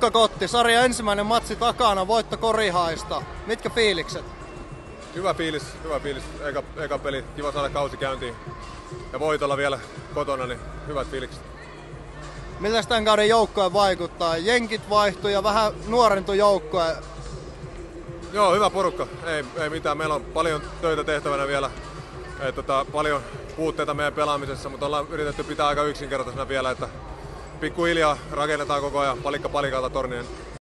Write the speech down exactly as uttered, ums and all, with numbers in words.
Jukka Kotti, sarja ensimmäinen matsi takana, voitto Korihaista. Mitkä fiilikset? Hyvä fiilis, hyvä fiilis. Eka, eka peli, kiva saada kausi käyntiin. Ja voitolla vielä kotona, niin hyvät fiilikset. Miltä tämän kauden joukkoja vaikuttaa? Jenkit vaihtui ja vähän nuorentui joukkoja. Joo, hyvä porukka. Ei, ei mitään. Meillä on paljon töitä tehtävänä vielä. Ei, tota, paljon puutteita meidän pelaamisessa, mutta ollaan yritetty pitää aika yksinkertaisena vielä, että pikkuhiljaa rakennetaan koko ajan palikka palikalta tornien.